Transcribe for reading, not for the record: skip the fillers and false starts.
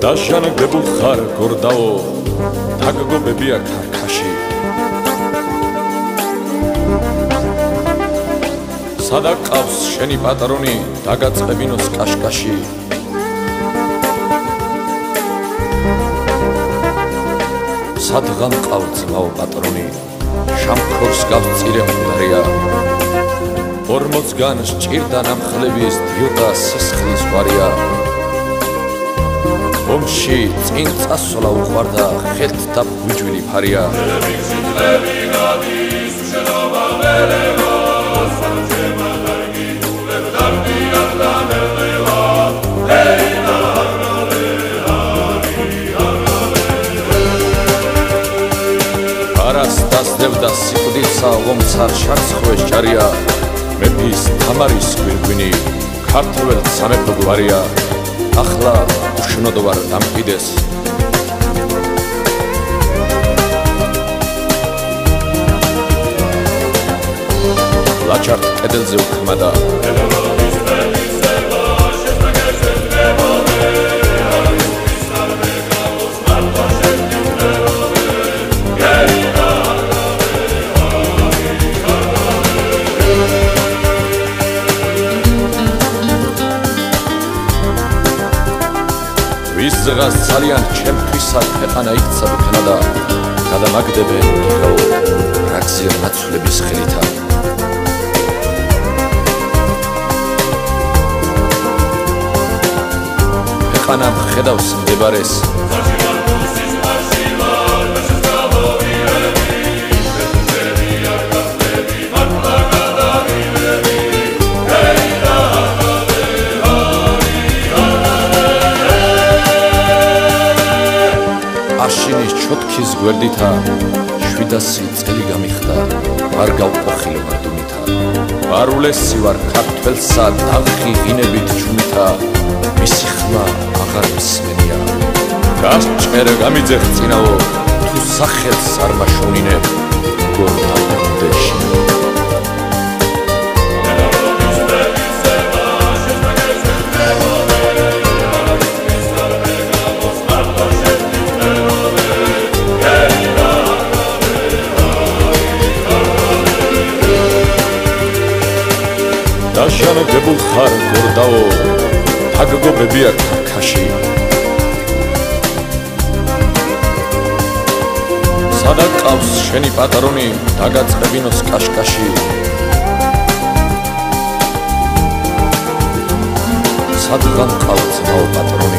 დაჟანგებულ ხარ გორდაო დაგგობებია ქარქაში სადა ყავს შენი პატრონი დაგაწყებინოს კაშკაში სადღან ყავ ძმაო პატრონი შამქორს გავწირე მკვდარია 40 სჭირდა ნამხლების დილდა სისხლის ვარია ომში წინ წასვლა უყვარდა ხელთ და ბუჯვილი ფარია არას დასდევდა სიკვდილსა ომცარ შარცხვეს ჯარია მეფის თამარის გვირგვინი ქართველ სამეფო გვარია ახლა უშნოდ ვარ დამყიდეს ლაჩართ კედელზე უქმადა ზღას ძალიან ჩემთვისად ქვეყანა იქცა ბქნადა გადამაგდებენ გიგაო რაგზიერ ნაცვლების ხელითა ქვეყანა მხედავს მდებარეს აშინის ჩოთქის გვერდითა 700 წელი გამიხდა არ გავყოფილო მარტუნითა ვარულესი ვარ ქართველსა დაღი ღინებით ჩუმითა მისი ხმა აღარ მსმენია გასჭერე გამიძეხ წინაო თუ სახელს არ მაშონინე გორდაოდეში დაჟანგებულ ხარ გორდაო დაგგობებია ქარქაში სადა ყავს შენი პატრონი დაგაწყებინოს კაშკაში სადღან ყავს ძმაო პატრონი